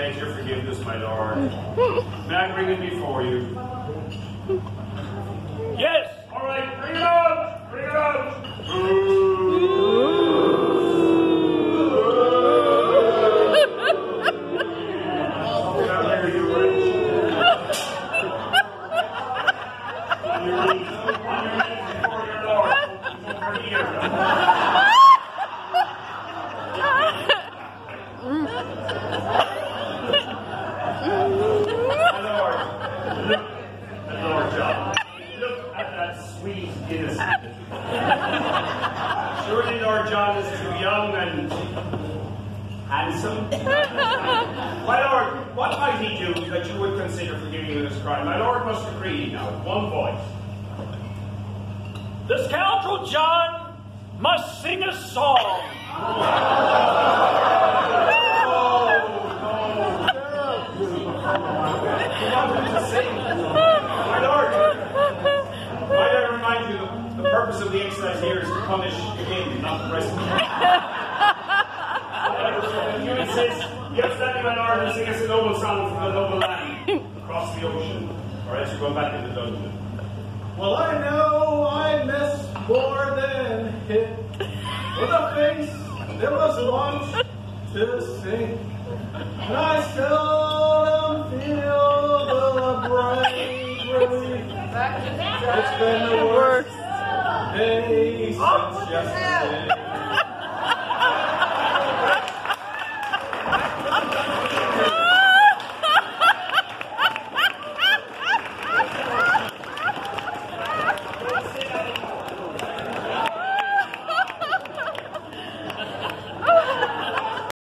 beg your forgiveness, my lord. May I bring it before you? Yes! All right, bring it out! Bring it out! Surely Lord John is too young and handsome. My lord, what might he do that you would consider forgiving him his crime? My lord must agree now, with one voice. The scoundrel John must sing a song. My lord, might I remind you the purpose of the exercise here is to punish again, not to press. If you insist, get standing, my lord, and sing us a noble song from the noble land across the ocean, or else you're going back into the dungeon. Well, I know I missed more than hit. With a face that was launched to sing, and I seldom feel the bright relief. It's been the worst day since yesterday.